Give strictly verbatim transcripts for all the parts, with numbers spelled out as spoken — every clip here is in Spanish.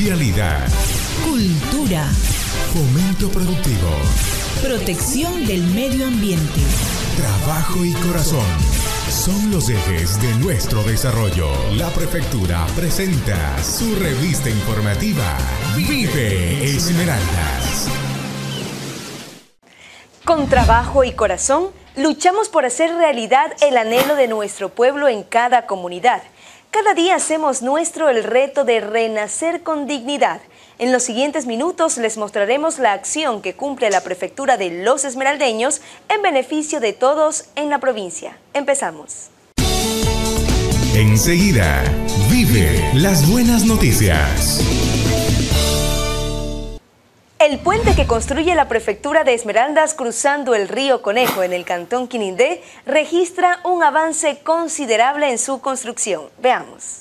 Vialidad. Cultura. Fomento productivo. Protección del medio ambiente. Trabajo y corazón son los ejes de nuestro desarrollo. La Prefectura presenta su revista informativa Vive Esmeraldas. Con trabajo y corazón, luchamos por hacer realidad el anhelo de nuestro pueblo en cada comunidad. Cada día hacemos nuestro el reto de renacer con dignidad. En los siguientes minutos les mostraremos la acción que cumple la Prefectura de Los Esmeraldeños en beneficio de todos en la provincia. Empezamos. Enseguida, vive las buenas noticias. El puente que construye la Prefectura de Esmeraldas cruzando el río Conejo en el cantón Quinindé registra un avance considerable en su construcción. Veamos.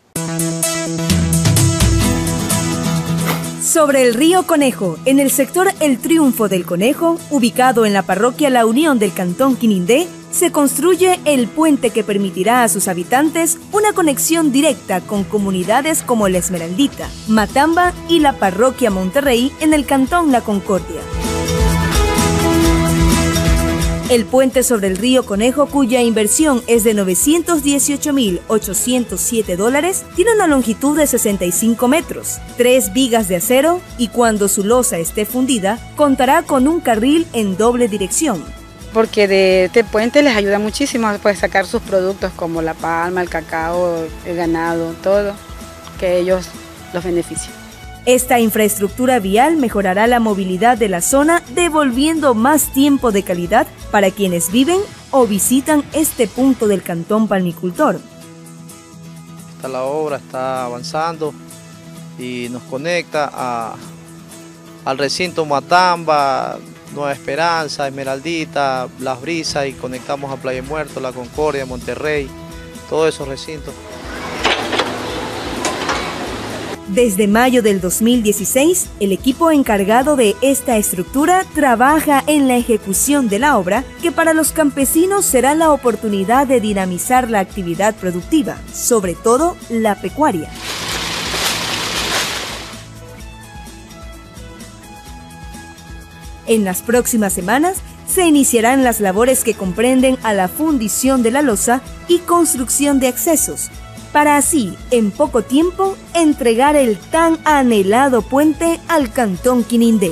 Sobre el río Conejo, en el sector El Triunfo del Conejo, ubicado en la parroquia La Unión del cantón Quinindé, se construye el puente que permitirá a sus habitantes una conexión directa con comunidades como La Esmeraldita, Matamba y la parroquia Monterrey en el cantón La Concordia. El puente sobre el río Conejo, cuya inversión es de novecientos dieciocho mil ochocientos siete dólares, tiene una longitud de sesenta y cinco metros, tres vigas de acero y cuando su losa esté fundida, contará con un carril en doble dirección. Porque de este puente les ayuda muchísimo a pues, sacar sus productos como la palma, el cacao, el ganado, todo, que ellos los benefician. Esta infraestructura vial mejorará la movilidad de la zona, devolviendo más tiempo de calidad para quienes viven o visitan este punto del cantón palmicultor. La obra está avanzando y nos conecta a, al recinto Matamba, Nueva Esperanza, Esmeraldita, Las Brisas y conectamos a Playa Muerto, La Concordia, Monterrey, todos esos recintos. Desde mayo del dos mil dieciséis, el equipo encargado de esta estructura trabaja en la ejecución de la obra, que para los campesinos será la oportunidad de dinamizar la actividad productiva, sobre todo la pecuaria. En las próximas semanas se iniciarán las labores que comprenden a la fundición de la losa y construcción de accesos, para así, en poco tiempo, entregar el tan anhelado puente al cantón Quinindé.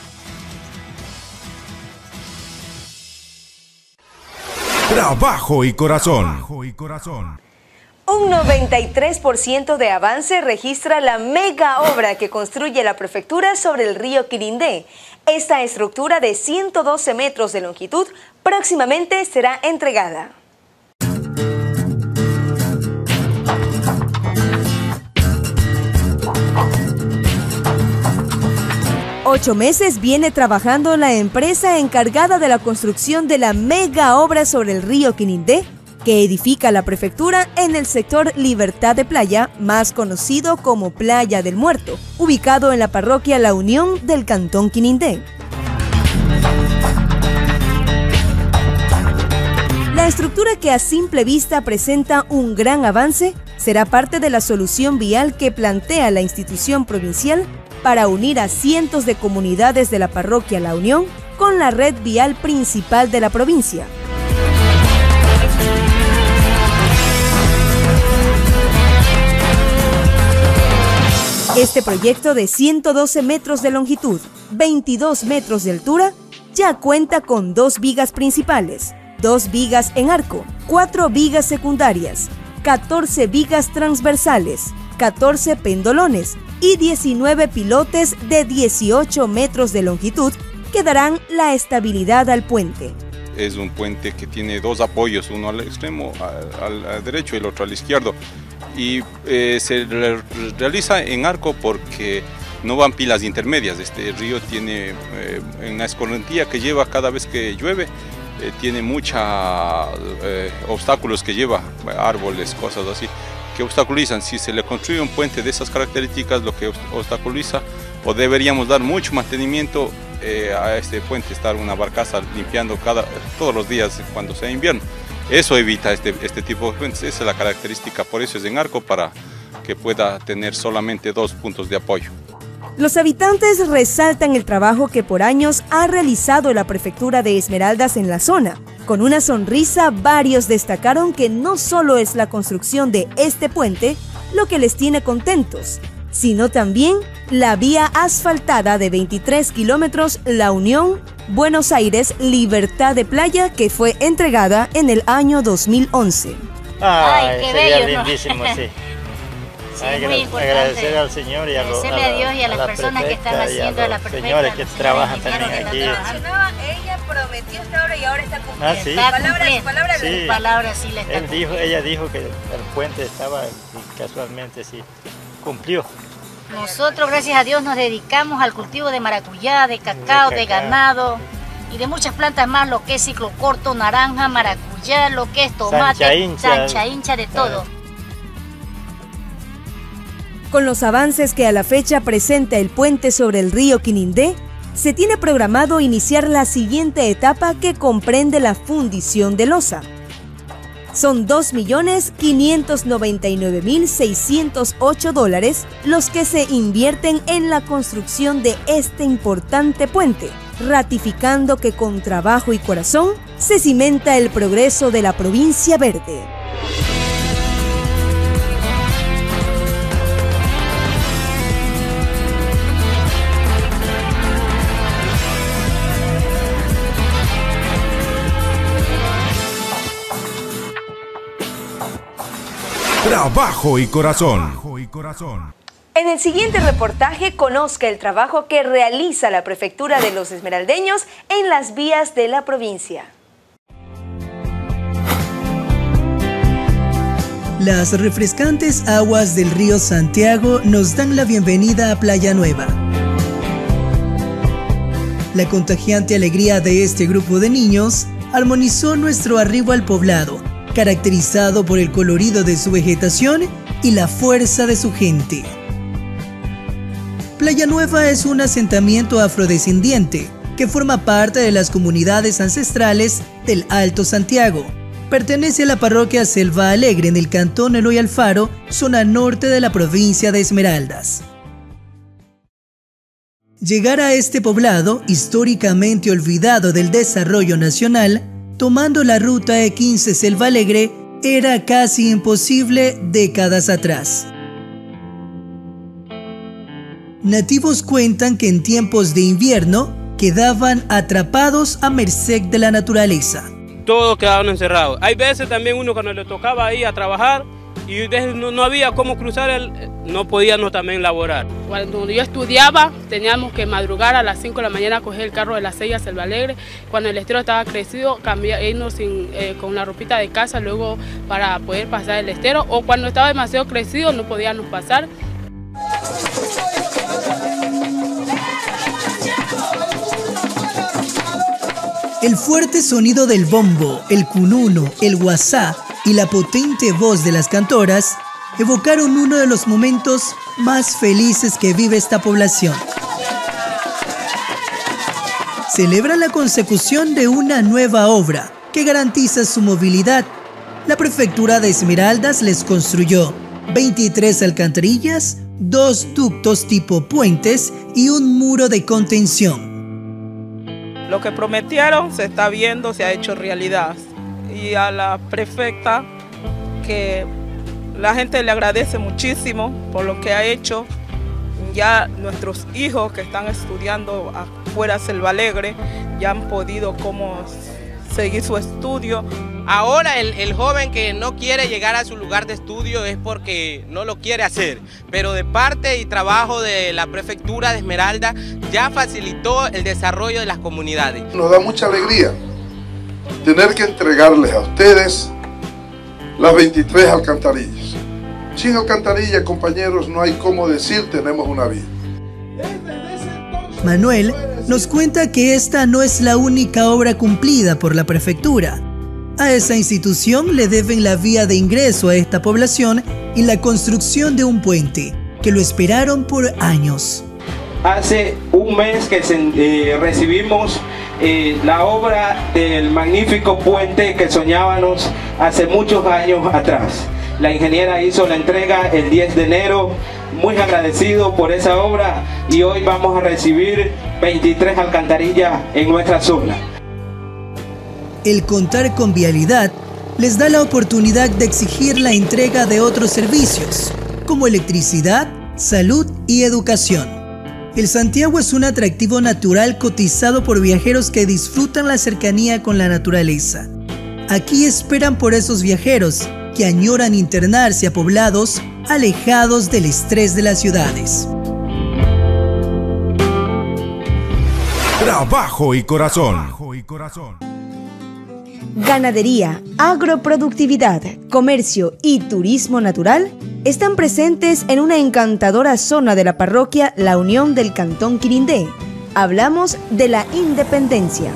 Trabajo y corazón. Trabajo y corazón. Un noventa y tres por ciento de avance registra la mega obra que construye la Prefectura sobre el río Quinindé. Esta estructura de ciento doce metros de longitud próximamente será entregada. Ocho meses viene trabajando la empresa encargada de la construcción de la mega obra sobre el río Quinindé, que edifica la Prefectura en el sector Libertad de Playa, más conocido como Playa del Muerto, ubicado en la parroquia La Unión del cantón Quinindé. La estructura, que a simple vista presenta un gran avance, será parte de la solución vial que plantea la institución provincial para unir a cientos de comunidades de la parroquia La Unión con la red vial principal de la provincia. Este proyecto de ciento doce metros de longitud, veintidós metros de altura, ya cuenta con dos vigas principales, dos vigas en arco, cuatro vigas secundarias, catorce vigas transversales, catorce pendolones y diecinueve pilotes de dieciocho metros de longitud que darán la estabilidad al puente. Es un puente que tiene dos apoyos, uno al extremo, al, al derecho y el otro al izquierdo. Y eh, se re realiza en arco porque no van pilas intermedias. Este río tiene eh, una escorrentía que lleva cada vez que llueve, eh, tiene muchos eh, obstáculos que lleva, árboles, cosas así, que obstaculizan. Si se le construye un puente de esas características, lo que obstaculiza, o deberíamos dar mucho mantenimiento eh, a este puente, estar una barcaza limpiando cada, todos los días cuando sea invierno. Eso evita este, este tipo de puentes, esa es la característica, por eso es en arco, para, que pueda tener solamente dos puntos de apoyo. Los habitantes resaltan el trabajo que por años ha realizado la Prefectura de Esmeraldas en la zona. Con una sonrisa, varios destacaron que no solo es la construcción de este puente lo que les tiene contentos, sino también la vía asfaltada de veintitrés kilómetros La Unión, Buenos Aires, Libertad de Playa, que fue entregada en el año dos mil once. Ay, Ay qué sería bello, ¿no? lindísimo, sí. Sí, Hay que muy importante. agradecer al Señor y a, lo, Agradecerle a Dios y a las la personas que están prefecta y haciendo, a a la los prefecta, señores que a los trabajan señores también que aquí. están trabajando. Ella prometió esta obra y ahora está cumpliendo. Ah, sí. Está Palabras, cumpliendo. palabras Sí. de- Palabras sí le está Él dijo, cumpliendo. ella dijo que el puente estaba y casualmente sí cumplió. Nosotros, gracias a Dios, nos dedicamos al cultivo de maracuyá, de cacao, De de, cacao. ganado y de muchas plantas más, lo que es ciclo corto, naranja, maracuyá, lo que es tomate, Sancha hincha. sancha hincha, de todo. Con los avances que a la fecha presenta el puente sobre el río Quinindé, se tiene programado iniciar la siguiente etapa que comprende la fundición de losa. Son dos millones quinientos noventa y nueve mil seiscientos ocho dólares los que se invierten en la construcción de este importante puente, ratificando que con trabajo y corazón se cimenta el progreso de la provincia verde. Trabajo y corazón. En el siguiente reportaje conozca el trabajo que realiza la Prefectura de los Esmeraldeños en las vías de la provincia. Las refrescantes aguas del río Santiago nos dan la bienvenida a Playa Nueva. La contagiante alegría de este grupo de niños armonizó nuestro arribo al poblado, caracterizado por el colorido de su vegetación y la fuerza de su gente. Playa Nueva es un asentamiento afrodescendiente que forma parte de las comunidades ancestrales del Alto Santiago. Pertenece a la parroquia Selva Alegre en el cantón Eloy Alfaro, zona norte de la provincia de Esmeraldas. Llegar a este poblado, históricamente olvidado del desarrollo nacional, tomando la ruta E quince Selva Alegre, era casi imposible décadas atrás. Nativos cuentan que en tiempos de invierno quedaban atrapados a merced de la naturaleza. Todos quedaban encerrados. Hay veces también uno cuando le tocaba ir a trabajar y no, no había cómo cruzar, el, no podíamos también laborar. Cuando yo estudiaba teníamos que madrugar a las cinco de la mañana a coger el carro de las seis a Selva Alegre. Cuando el estero estaba crecido, cambiar, irnos sin, eh, con una ropita de casa luego para poder pasar el estero, o cuando estaba demasiado crecido no podíamos pasar. El fuerte sonido del bombo, el cununo, el guasá y la potente voz de las cantoras evocaron uno de los momentos más felices que vive esta población. Celebran la consecución de una nueva obra que garantiza su movilidad. La Prefectura de Esmeraldas les construyó veintitrés alcantarillas, dos ductos tipo puentes y un muro de contención. Lo que prometieron se está viendo, se ha hecho realidad. Y a la prefecta, que la gente le agradece muchísimo por lo que ha hecho. Ya nuestros hijos que están estudiando afuera de Selva Alegre ya han podido como seguir su estudio. Ahora el, el joven que no quiere llegar a su lugar de estudio es porque no lo quiere hacer, pero de parte y trabajo de la Prefectura de Esmeralda ya facilitó el desarrollo de las comunidades. Nos da mucha alegría tener que entregarles a ustedes las veintitrés alcantarillas. Sin alcantarilla, compañeros, no hay cómo decir tenemos una vida. Manuel nos cuenta que esta no es la única obra cumplida por la prefectura. A esa institución le deben la vía de ingreso a esta población y la construcción de un puente, que lo esperaron por años. Hace un mes que se, eh, recibimos eh, la obra del magnífico puente que soñábamos hace muchos años atrás. La ingeniera hizo la entrega el diez de enero. Muy agradecido por esa obra y hoy vamos a recibir veintitrés alcantarillas en nuestra zona. El contar con vialidad les da la oportunidad de exigir la entrega de otros servicios, como electricidad, salud y educación. El Santiago es un atractivo natural cotizado por viajeros que disfrutan la cercanía con la naturaleza. Aquí esperan por esos viajeros que añoran internarse a poblados alejados del estrés de las ciudades. Trabajo y corazón. Ganadería, agroproductividad, comercio y turismo natural están presentes en una encantadora zona de la parroquia La Unión del Cantón Quirindé. Hablamos de la Independencia.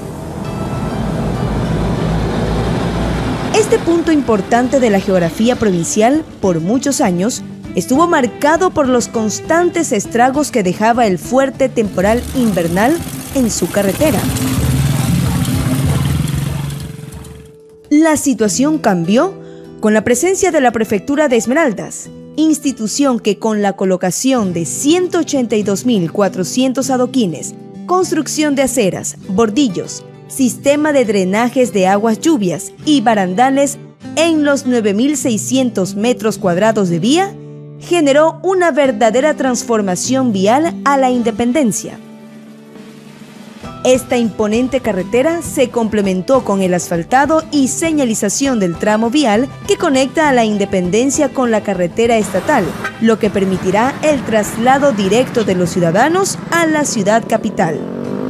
Este punto importante de la geografía provincial, por muchos años, estuvo marcado por los constantes estragos que dejaba el fuerte temporal invernal en su carretera. La situación cambió con la presencia de la Prefectura de Esmeraldas, institución que con la colocación de ciento ochenta y dos mil cuatrocientos adoquines, construcción de aceras, bordillos, sistema de drenajes de aguas lluvias y barandales en los nueve mil seiscientos metros cuadrados de vía, generó una verdadera transformación vial a la Independencia. Esta imponente carretera se complementó con el asfaltado y señalización del tramo vial que conecta a la Independencia con la carretera estatal, lo que permitirá el traslado directo de los ciudadanos a la ciudad capital.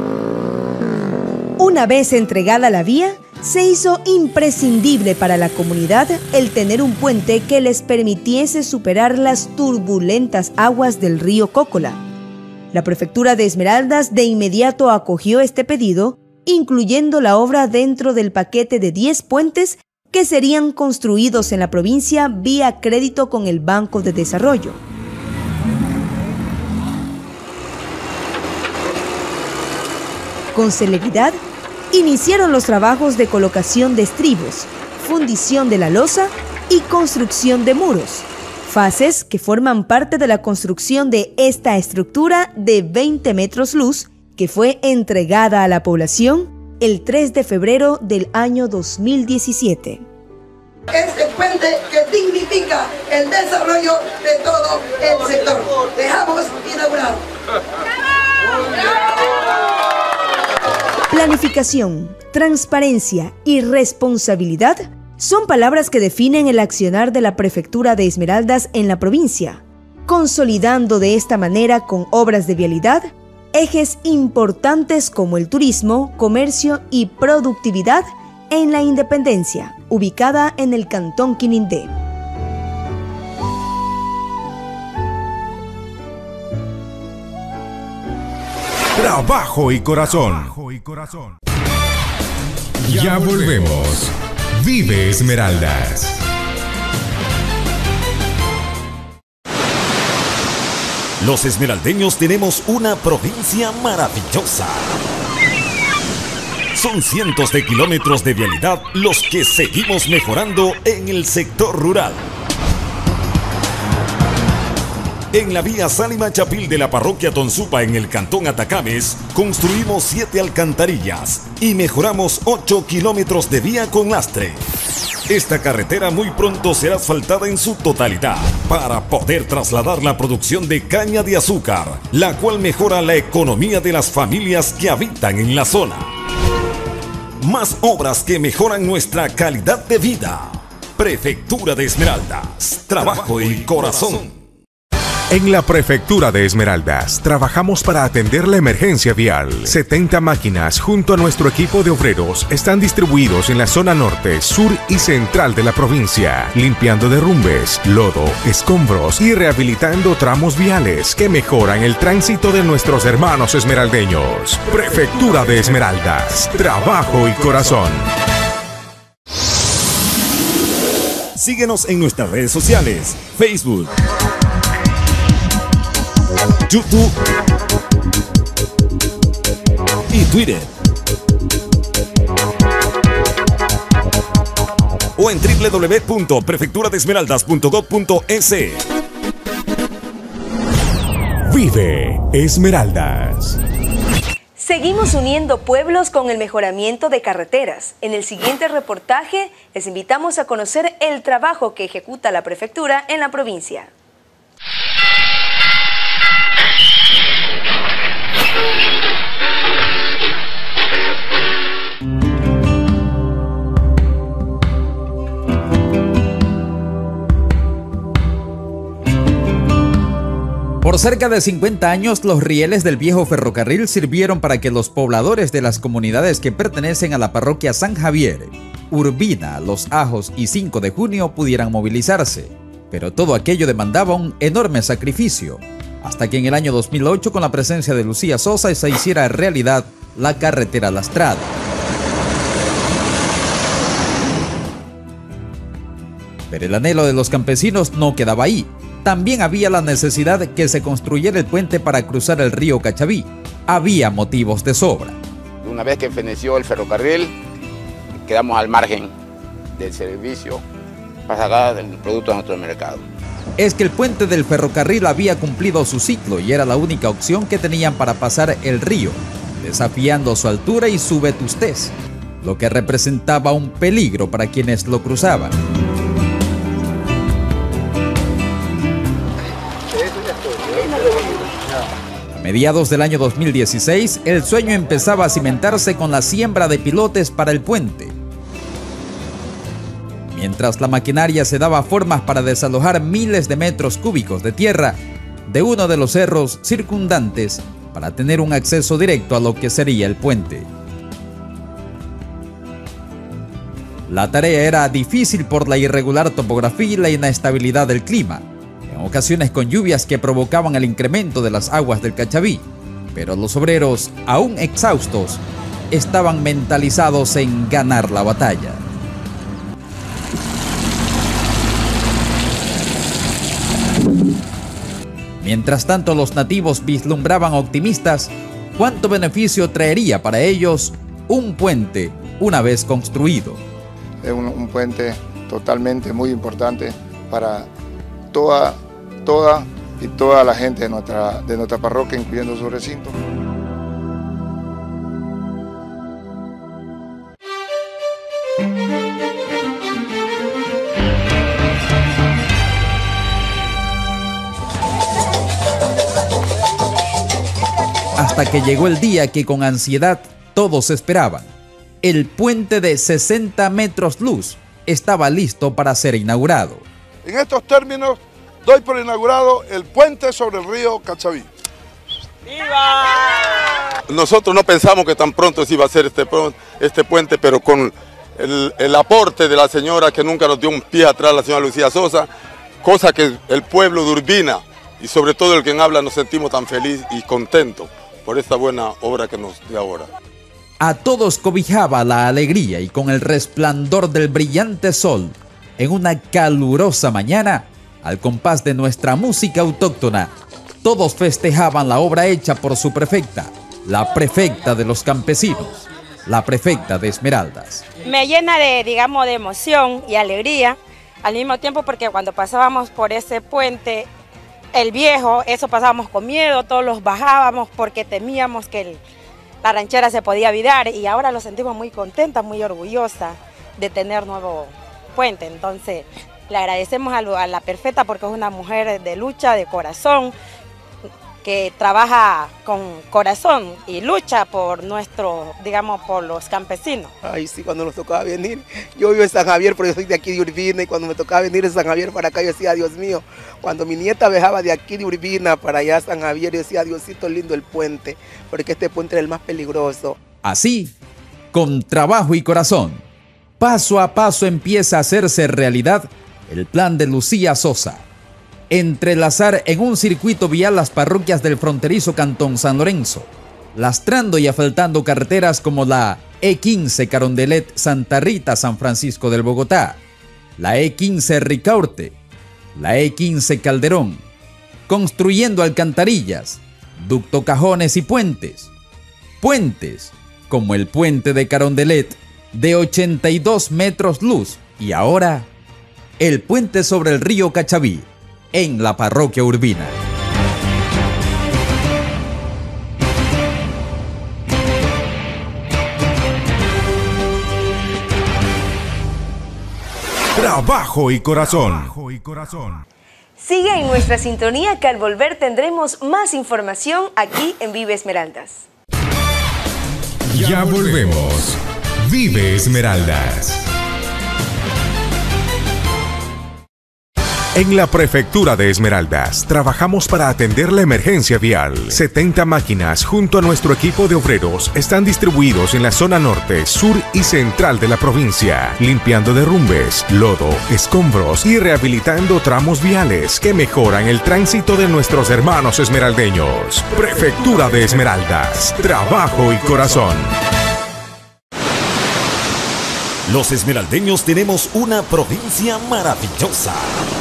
Una vez entregada la vía, se hizo imprescindible para la comunidad el tener un puente que les permitiese superar las turbulentas aguas del río Cócola. La Prefectura de Esmeraldas de inmediato acogió este pedido, incluyendo la obra dentro del paquete de diez puentes que serían construidos en la provincia vía crédito con el Banco de Desarrollo. Con celeridad, iniciaron los trabajos de colocación de estribos, fundición de la losa y construcción de muros, fases que forman parte de la construcción de esta estructura de veinte metros luz que fue entregada a la población el tres de febrero del año dos mil diecisiete. Este puente que dignifica el desarrollo de todo el sector. Dejamos inaugurar. Planificación, transparencia y responsabilidad son palabras que definen el accionar de la Prefectura de Esmeraldas en la provincia, consolidando de esta manera con obras de vialidad ejes importantes como el turismo, comercio y productividad en la Independencia, ubicada en el Cantón Quirindé. Trabajo y corazón. Ya volvemos. Vive Esmeraldas. Los esmeraldeños tenemos una provincia maravillosa. Son cientos de kilómetros de vialidad los que seguimos mejorando en el sector rural. En la vía Sálima Chapil de la parroquia Tonsupa en el cantón Atacames, construimos siete alcantarillas y mejoramos ocho kilómetros de vía con lastre. Esta carretera muy pronto será asfaltada en su totalidad para poder trasladar la producción de caña de azúcar, la cual mejora la economía de las familias que habitan en la zona. Más obras que mejoran nuestra calidad de vida. Prefectura de Esmeraldas, trabajo y corazón. En la Prefectura de Esmeraldas trabajamos para atender la emergencia vial. setenta máquinas junto a nuestro equipo de obreros están distribuidos en la zona norte, sur y central de la provincia, limpiando derrumbes, lodo, escombros y rehabilitando tramos viales que mejoran el tránsito de nuestros hermanos esmeraldeños. Prefectura de Esmeraldas, trabajo y corazón. Síguenos en nuestras redes sociales, Facebook, YouTube y Twitter. o en w w w punto prefectura de esmeraldas punto gov punto es. Vive Esmeraldas. Seguimos uniendo pueblos con el mejoramiento de carreteras. En el siguiente reportaje les invitamos a conocer el trabajo que ejecuta la prefectura en la provincia. Por cerca de cincuenta años, los rieles del viejo ferrocarril sirvieron para que los pobladores de las comunidades que pertenecen a la parroquia San Javier, Urbina, Los Ajos y cinco de junio pudieran movilizarse. Pero todo aquello demandaba un enorme sacrificio, hasta que en el año dos mil ocho, con la presencia de Lucía Sosa, se hiciera realidad la carretera lastrada. Pero el anhelo de los campesinos no quedaba ahí. También había la necesidad de que se construyera el puente para cruzar el río Cachaví. Había motivos de sobra. Una vez que feneció el ferrocarril, quedamos al margen del servicio para sacar el producto a nuestro mercado. Es que el puente del ferrocarril había cumplido su ciclo y era la única opción que tenían para pasar el río, desafiando su altura y su vetustez, lo que representaba un peligro para quienes lo cruzaban. A mediados del año dos mil dieciséis, el sueño empezaba a cimentarse con la siembra de pilotes para el puente. Mientras la maquinaria se daba formas para desalojar miles de metros cúbicos de tierra de uno de los cerros circundantes para tener un acceso directo a lo que sería el puente. La tarea era difícil por la irregular topografía y la inestabilidad del clima, en ocasiones con lluvias que provocaban el incremento de las aguas del Cachaví, pero los obreros, aún exhaustos, estaban mentalizados en ganar la batalla. Mientras tanto, los nativos vislumbraban optimistas cuánto beneficio traería para ellos un puente una vez construido. Es un, un puente totalmente muy importante para toda, toda y toda la gente de nuestra, de nuestra parroquia, incluyendo su recinto. Hasta que llegó el día que con ansiedad todos esperaban. El puente de sesenta metros luz estaba listo para ser inaugurado. En estos términos, doy por inaugurado el puente sobre el río Cachaví. ¡Viva! Nosotros no pensamos que tan pronto se iba a hacer este, este puente, pero con el, el aporte de la señora que nunca nos dio un pie atrás, la señora Lucía Sosa, cosa que el pueblo de Urbina y sobre todo el que habla nos sentimos tan feliz y contentos por esta buena obra que nos dio ahora. A todos cobijaba la alegría y con el resplandor del brillante sol, en una calurosa mañana, al compás de nuestra música autóctona, todos festejaban la obra hecha por su prefecta, la prefecta de los campesinos, la prefecta de Esmeraldas. Me llena de, digamos, de emoción y alegría, al mismo tiempo porque cuando pasábamos por ese puente, el viejo, eso pasábamos con miedo, todos los bajábamos porque temíamos que el, la ranchera se podía virar y ahora lo sentimos muy contenta, muy orgullosa de tener nuevo puente. Entonces le agradecemos a, lo, a la prefecta porque es una mujer de lucha, de corazón, que trabaja con corazón y lucha por nuestro, digamos, por los campesinos. Ay, sí, cuando nos tocaba venir, yo vivo en San Javier, pero yo soy de aquí de Urbina, y cuando me tocaba venir de San Javier para acá, yo decía, Dios mío, cuando mi nieta viajaba de aquí de Urbina para allá a San Javier, yo decía, Diosito lindo el puente, porque este puente era el más peligroso. Así, con trabajo y corazón, paso a paso empieza a hacerse realidad el plan de Lucía Sosa. Entrelazar en un circuito vial las parroquias del fronterizo Cantón San Lorenzo, lastrando y asfaltando carreteras como la E quince Carondelet Santa Rita San Francisco del Bogotá, la E quince Ricaurte, la E quince Calderón, construyendo alcantarillas, ducto cajones y puentes. Puentes como el puente de Carondelet de ochenta y dos metros luz Y ahora, el puente sobre el río Cachaví, en la parroquia Urbina. Trabajo y corazón. Sigue en nuestra sintonía que al volver tendremos más información aquí en Vive Esmeraldas. Ya volvemos. Vive Esmeraldas. En la Prefectura de Esmeraldas, trabajamos para atender la emergencia vial. setenta máquinas junto a nuestro equipo de obreros están distribuidos en la zona norte, sur y central de la provincia, limpiando derrumbes, lodo, escombros y rehabilitando tramos viales que mejoran el tránsito de nuestros hermanos esmeraldeños. Prefectura de Esmeraldas, trabajo y corazón. Los esmeraldeños tenemos una provincia maravillosa.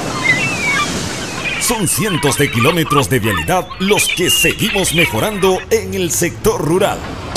Son cientos de kilómetros de vialidad los que seguimos mejorando en el sector rural.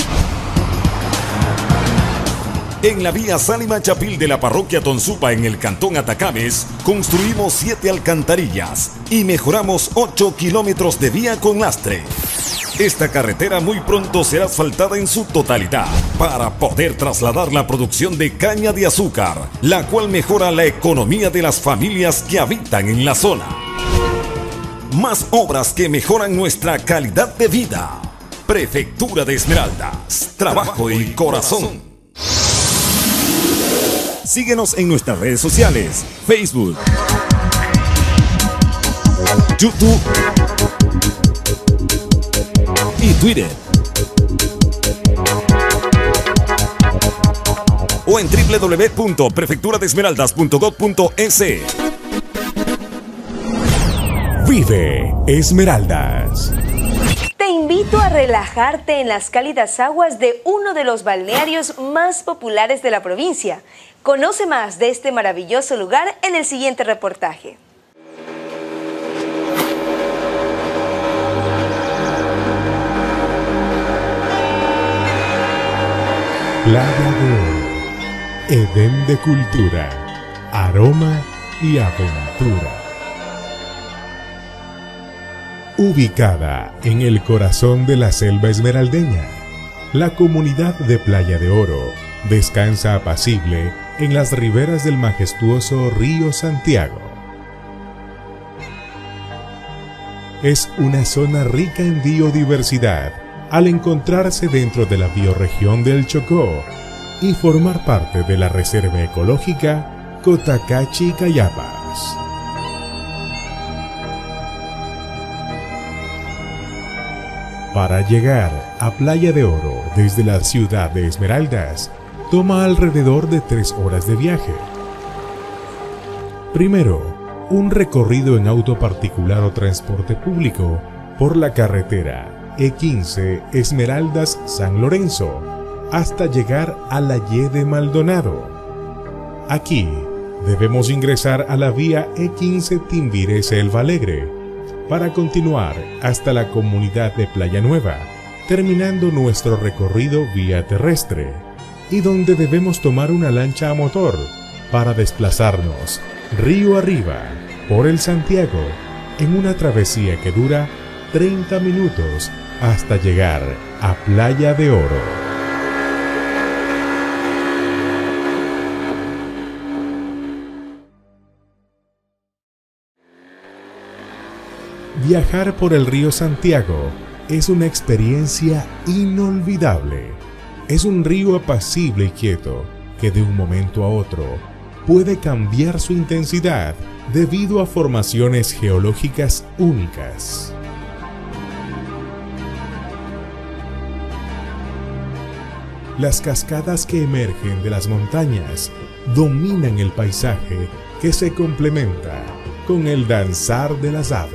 En la vía Sálima Chapil de la parroquia Tonsupa en el cantón Atacames, construimos siete alcantarillas y mejoramos ocho kilómetros de vía con lastre. Esta carretera muy pronto será asfaltada en su totalidad para poder trasladar la producción de caña de azúcar, la cual mejora la economía de las familias que habitan en la zona. Más obras que mejoran nuestra calidad de vida. Prefectura de Esmeraldas, trabajo y corazón. Síguenos en nuestras redes sociales, Facebook, YouTube y Twitter. O en w w w punto prefectura de esmeraldas punto gob punto es. Vive Esmeraldas. Te invito a relajarte en las cálidas aguas de uno de los balnearios más populares de la provincia. Conoce más de este maravilloso lugar en el siguiente reportaje. Playa de Oro, Edén de cultura, aroma y aventura. Ubicada en el corazón de la selva esmeraldeña, la comunidad de Playa de Oro descansa apacible en las riberas del majestuoso río Santiago. Es una zona rica en biodiversidad al encontrarse dentro de la bioregión del Chocó y formar parte de la Reserva Ecológica Cotacachi-Cayapas. Para llegar a Playa de Oro desde la ciudad de Esmeraldas, toma alrededor de tres horas de viaje. Primero, un recorrido en auto particular o transporte público por la carretera E quince Esmeraldas-San Lorenzo hasta llegar a la Y de Maldonado. Aquí debemos ingresar a la vía E quince Timbires-Selva Alegre para continuar hasta la comunidad de Playa Nueva, terminando nuestro recorrido vía terrestre, y donde debemos tomar una lancha a motor para desplazarnos río arriba por el Santiago en una travesía que dura treinta minutos hasta llegar a Playa de Oro. Viajar por el río Santiago es una experiencia inolvidable. Es un río apacible y quieto que de un momento a otro puede cambiar su intensidad debido a formaciones geológicas únicas. Las cascadas que emergen de las montañas dominan el paisaje que se complementa con el danzar de las aves.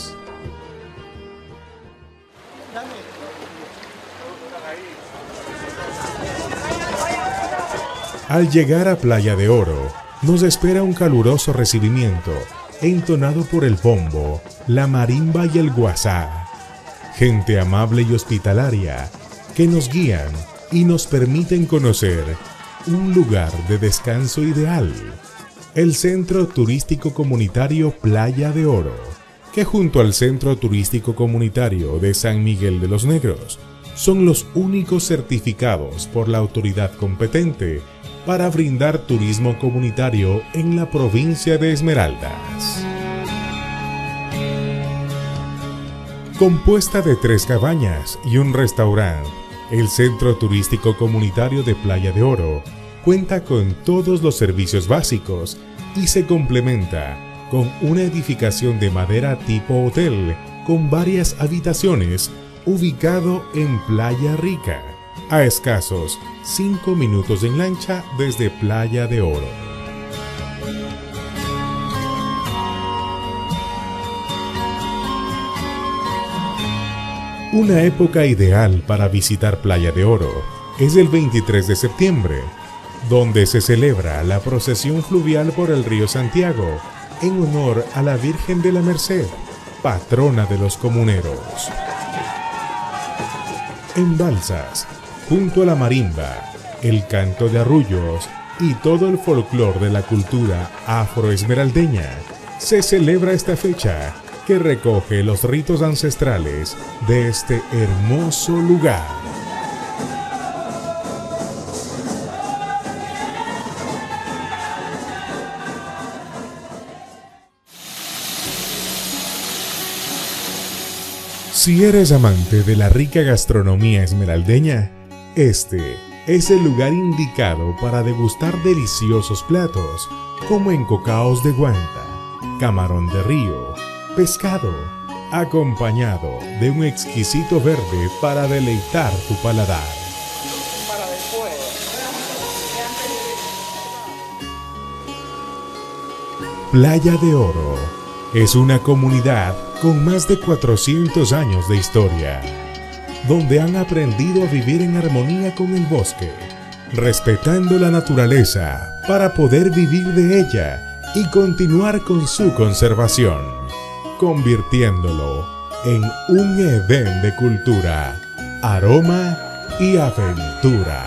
Al llegar a Playa de Oro, nos espera un caluroso recibimiento, entonado por el bombo, la marimba y el guasá. Gente amable y hospitalaria, que nos guían y nos permiten conocer un lugar de descanso ideal el Centro Turístico Comunitario Playa de Oro, que junto al Centro Turístico Comunitario de San Miguel de los Negros son los únicos certificados por la autoridad competente para brindar turismo comunitario en la provincia de Esmeraldas. Compuesta de tres cabañas y un restaurante, el Centro Turístico Comunitario de Playa de Oro cuenta con todos los servicios básicos y se complementa con una edificación de madera tipo hotel con varias habitaciones ubicado en Playa Rica, a escasos cinco minutos en lancha desde Playa de Oro. Una época ideal para visitar Playa de Oro es el veintitrés de septiembre, donde se celebra la procesión fluvial por el río Santiago en honor a la Virgen de la Merced, patrona de los comuneros. En balsas, junto a la marimba, el canto de arrullos y todo el folclor de la cultura afroesmeraldeña, se celebra esta fecha que recoge los ritos ancestrales de este hermoso lugar. Si eres amante de la rica gastronomía esmeraldeña, este es el lugar indicado para degustar deliciosos platos como encocaos de guanta, camarón de río, pescado, acompañado de un exquisito verde para deleitar tu paladar. Playa de Oro es una comunidad con más de cuatrocientos años de historia, donde han aprendido a vivir en armonía con el bosque, respetando la naturaleza para poder vivir de ella y continuar con su conservación, convirtiéndolo en un Edén de cultura, aroma y aventura.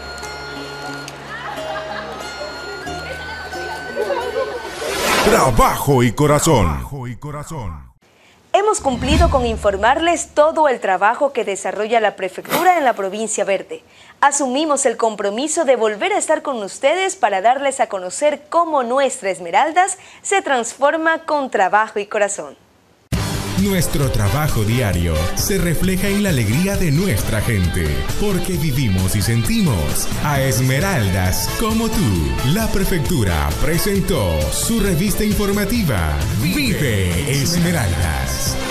Trabajo y corazón. Hemos cumplido con informarles todo el trabajo que desarrolla la Prefectura en la Provincia Verde. Asumimos el compromiso de volver a estar con ustedes para darles a conocer cómo nuestra Esmeraldas se transforma con trabajo y corazón. Nuestro trabajo diario se refleja en la alegría de nuestra gente, porque vivimos y sentimos a Esmeraldas como tú. La Prefectura presentó su revista informativa Vive Esmeraldas.